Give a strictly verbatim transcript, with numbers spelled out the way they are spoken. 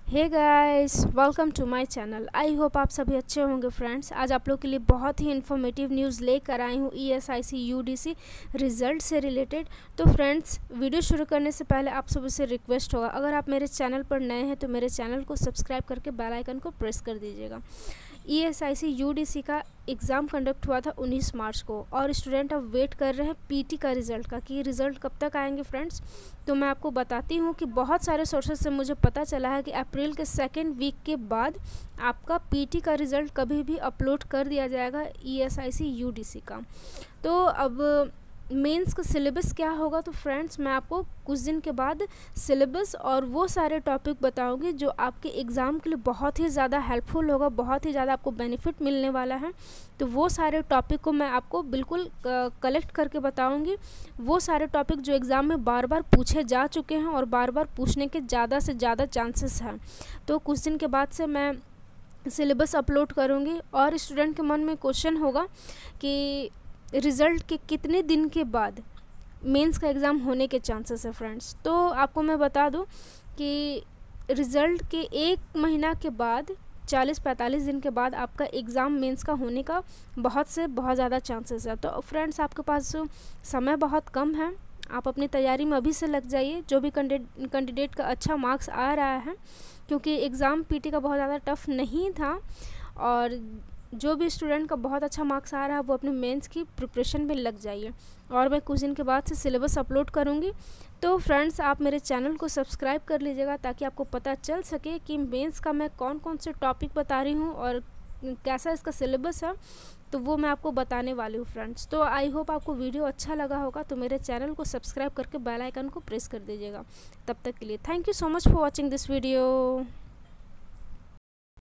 Hey guys, welcome to my channel. I hope आप सभी अच्छे होंगे फ्रेंड्स। आज आप लोग के लिए बहुत ही इन्फॉर्मेटिव न्यूज़ लेकर आई हूँ E S I C U D C result से रिलेटेड। तो फ्रेंड्स, वीडियो शुरू करने से पहले आप सभी से रिक्वेस्ट होगा, अगर आप मेरे चैनल पर नए हैं तो मेरे चैनल को सब्सक्राइब करके बेल आइकन को प्रेस कर दीजिएगा। E S I C U D C का एग्ज़ाम कंडक्ट हुआ था उन्नीस मार्च को और स्टूडेंट अब वेट कर रहे हैं पी टी का रिज़ल्ट का कि रिज़ल्ट कब तक आएंगे फ्रेंड्स। तो मैं आपको बताती हूँ कि बहुत सारे सोर्सेज से मुझे पता चला है कि अप्रैल के सेकेंड वीक के बाद आपका पी टी का रिज़ल्ट कभी भी अपलोड कर दिया जाएगा E S I C U D C का। तो अब मेंस का सिलेबस क्या होगा, तो फ्रेंड्स मैं आपको कुछ दिन के बाद सिलेबस और वो सारे टॉपिक बताऊंगी जो आपके एग्ज़ाम के लिए बहुत ही ज़्यादा हेल्पफुल होगा, बहुत ही ज़्यादा आपको बेनिफिट मिलने वाला है। तो वो सारे टॉपिक को मैं आपको बिल्कुल कलेक्ट करके बताऊंगी। वो सारे टॉपिक जो एग्ज़ाम में बार बार पूछे जा चुके हैं और बार बार पूछने के ज़्यादा से ज़्यादा चांसेस हैं। तो कुछ दिन के बाद से मैं सिलेबस अपलोड करूँगी और स्टूडेंट के मन में क्वेश्चन होगा कि रिज़ल्ट के कितने दिन के बाद मेंस का एग्ज़ाम होने के चांसेस है फ्रेंड्स। तो आपको मैं बता दूं कि रिज़ल्ट के एक महीना के बाद चालीस पैंतालीस दिन के बाद आपका एग्ज़ाम मेंस का होने का बहुत से बहुत ज़्यादा चांसेस है। तो फ्रेंड्स, आपके पास समय बहुत कम है, आप अपनी तैयारी में अभी से लग जाइए। जो भी कैंडिडेट का अच्छा मार्क्स आ रहा है, क्योंकि एग्ज़ाम पीटी का बहुत ज़्यादा टफ नहीं था और जो भी स्टूडेंट का बहुत अच्छा मार्क्स आ रहा है वो अपने मेंस की प्रिपरेशन में लग जाइए। और मैं कुछ दिन के बाद से सिलेबस अपलोड करूँगी। तो फ्रेंड्स, आप मेरे चैनल को सब्सक्राइब कर लीजिएगा ताकि आपको पता चल सके कि मेंस का मैं कौन कौन से टॉपिक बता रही हूँ और कैसा इसका सिलेबस है, तो वो मैं आपको बताने वाली हूँ फ्रेंड्स। तो आई होप आपको वीडियो अच्छा लगा होगा, तो मेरे चैनल को सब्सक्राइब करके बेल आइकन को प्रेस कर दीजिएगा। तब तक के लिए thank you so much for watching this video.